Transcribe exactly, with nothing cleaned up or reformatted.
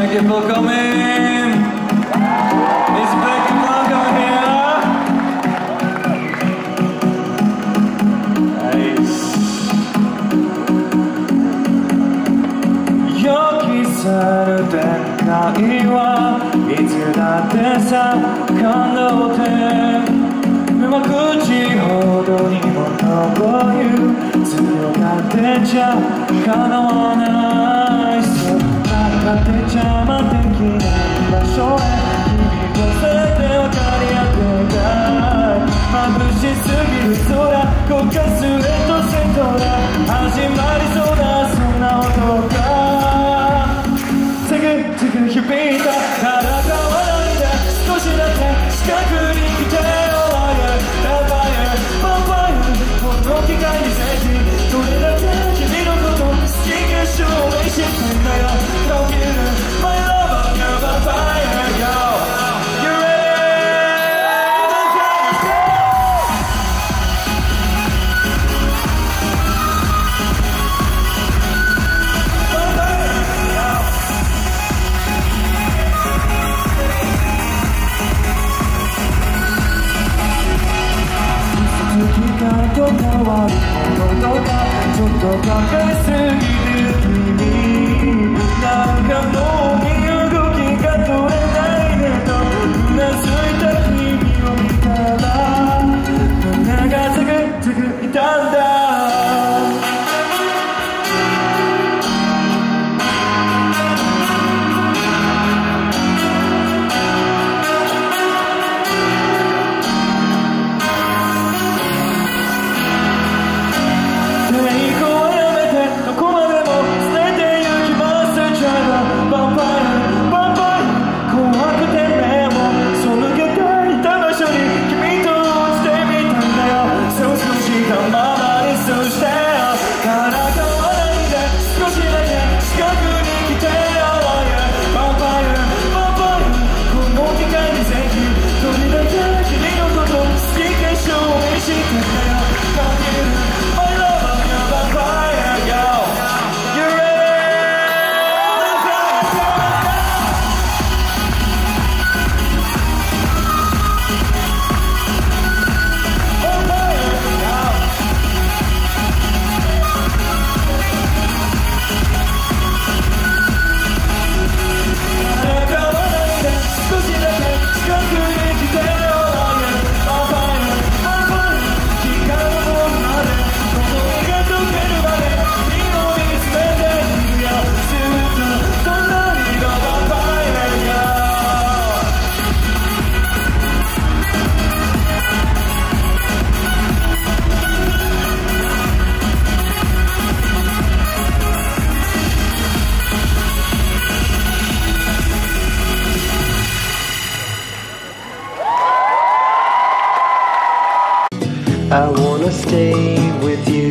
Thank you for coming. It's BLANKA here. Nice. 予期され展開はいつだってさ感動って無口ほどにもこういう強がってちゃ可能ないそうなんかって邪魔的な場所へ君とせて分かり合ってたい眩しすぎる空こかすレッドセントが始まりそうだそんな音がつくつく響いたからかわないで少しだけ近くに来てよこの機会にぜひどれだけ君のこと好きか証明してんだよ Don't give it my love you're a fire yo You ready? Let's go! 変わるものとかちょっと考えすぎてる君なんかもう身動きが取れないねとうなずいた君を見たら胸がつくつくいたんだ I wanna stay with you